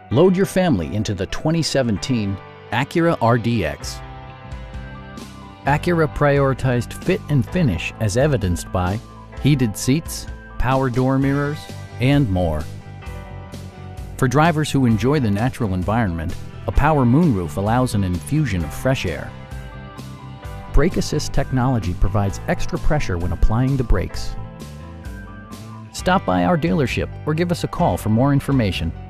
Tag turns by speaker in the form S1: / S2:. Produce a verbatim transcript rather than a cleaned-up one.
S1: Load your family into the twenty seventeen Acura R D X. Acura prioritized fit and finish as evidenced by heated seats, power door mirrors, and more. For drivers who enjoy the natural environment, a power moonroof allows an infusion of fresh air. Brake assist technology provides extra pressure when applying the brakes. Stop by our dealership or give us a call for more information.